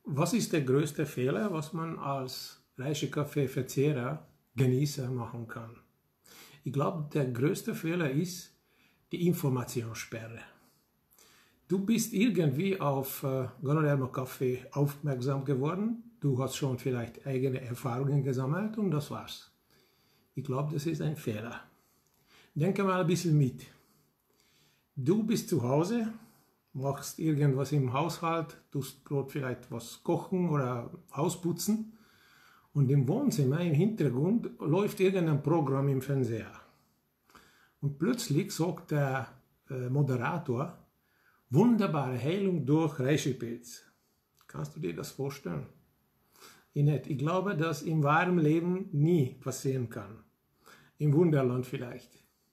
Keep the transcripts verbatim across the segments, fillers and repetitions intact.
Was ist der größte Fehler, was man als Reishi-Kaffee-Verzehrer, Genießer machen kann? Ich glaube, der größte Fehler ist die Informationssperre. Du bist irgendwie auf äh, Ganoderma Kaffee aufmerksam geworden, du hast schon vielleicht eigene Erfahrungen gesammelt und das war's. Ich glaube, das ist ein Fehler. Denke mal ein bisschen mit. Du bist zu Hause, machst irgendwas im Haushalt, tust Brot vielleicht was kochen oder Hausputzen und im Wohnzimmer im Hintergrund läuft irgendein Programm im Fernseher. Und plötzlich sagt der äh, Moderator, wunderbare Heilung durch Reishi-Pilz. Kannst du dir das vorstellen? Ich nicht. Ich glaube, dass im wahren Leben nie passieren kann. Im Wunderland vielleicht.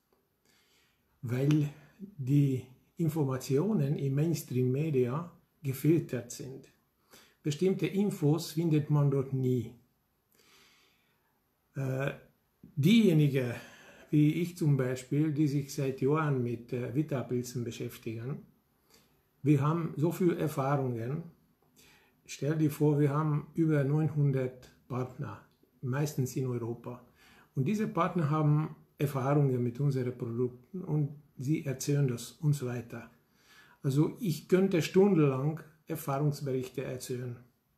Weil die Informationen im Mainstream-Media gefiltert sind. Bestimmte Infos findet man dort nie. Äh, diejenigen, wie ich zum Beispiel, die sich seit Jahren mit äh, Vita-Pilzen beschäftigen, wir haben so viele Erfahrungen. Stell dir vor, wir haben über neunhundert Partner, meistens in Europa. Und diese Partner haben Erfahrungen mit unseren Produkten und sie erzählen das uns weiter. Also ich könnte stundenlang Erfahrungsberichte erzählen.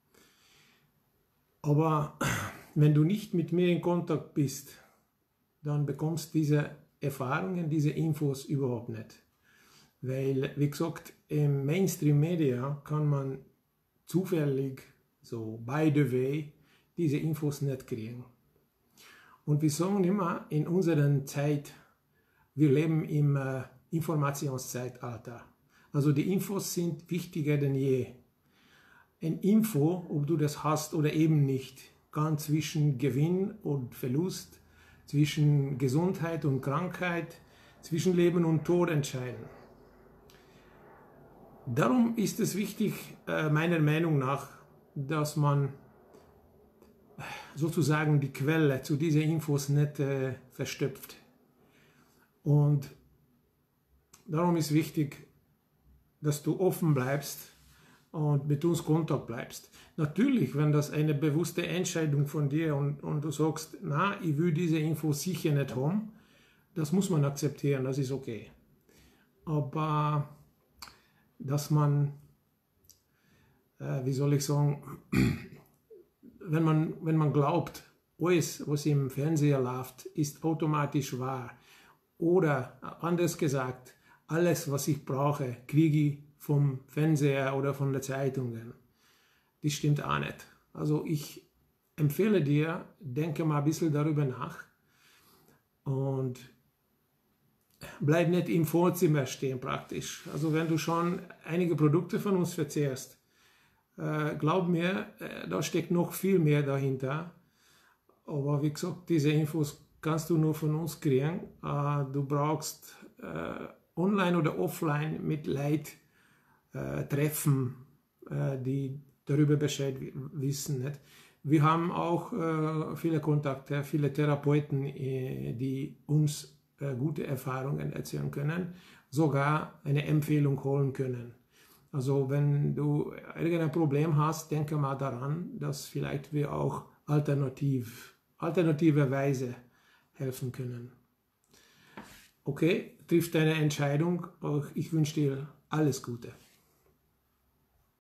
Aber wenn du nicht mit mir in Kontakt bist, dann bekommst du diese Erfahrungen, diese Infos überhaupt nicht. Weil, wie gesagt, im Mainstream-Media kann man zufällig, so by the way, diese Infos nicht kriegen. Und wir sagen immer, in unserer Zeit, wir leben im äh, Informationszeitalter. Also die Infos sind wichtiger denn je. Eine Info, ob du das hast oder eben nicht, kann zwischen Gewinn und Verlust, zwischen Gesundheit und Krankheit, zwischen Leben und Tod entscheiden. Darum ist es wichtig, äh, meiner Meinung nach, dass man sozusagen die Quelle zu diesen Infos nicht äh, verstopft. Und darum ist wichtig, dass du offen bleibst und mit uns Kontakt bleibst. Natürlich, wenn das eine bewusste Entscheidung von dir und, und du sagst, na, ich will diese Infos sicher nicht haben, das muss man akzeptieren, das ist okay. Aber dass man, äh, wie soll ich sagen, wenn man, wenn man glaubt, alles, was im Fernseher läuft, ist automatisch wahr. Oder anders gesagt, alles, was ich brauche, kriege ich vom Fernseher oder von den Zeitungen. Das stimmt auch nicht. Also ich empfehle dir, denke mal ein bisschen darüber nach und bleib nicht im Vorzimmer stehen praktisch. Also wenn du schon einige Produkte von uns verzehrst, äh, glaub mir, äh, da steckt noch viel mehr dahinter. Aber wie gesagt, diese Infos kannst du nur von uns kriegen. Äh, du brauchst äh, online oder offline mit Leuten äh, treffen, äh, die darüber Bescheid wissen. Nicht? Wir haben auch äh, viele Kontakte, viele Therapeuten, äh, die uns äh, gute Erfahrungen erzählen können, sogar eine Empfehlung holen können. Also wenn du irgendein Problem hast, denke mal daran, dass vielleicht wir auch alternativ, alternativerweise helfen können. Okay, triff deine Entscheidung. Ich wünsche dir alles Gute.